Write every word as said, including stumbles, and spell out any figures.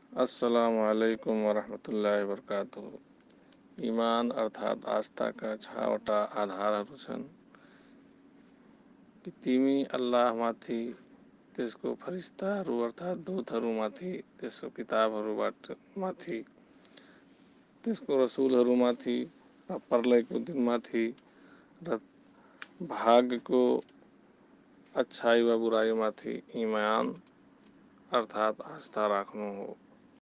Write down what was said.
अस्सलामुअलैकुम वरहमतुल्लाहि वबरकातुहु। ईमान अर्थात आस्थाका छवटा आधारहरू छन् कि तिमी अल्लाहमाथि, त्यसको फरिस्ताहरू अर्थात दूतहरूमाथि, त्यसको किताबहरूबाट माथि, त्यसको रसुलहरूमाथि र प्रलयको दिनमाथि र भाग्यको अच्छाई वा बुराईमाथि ईमान अर्थात आस्था राख्नु हो।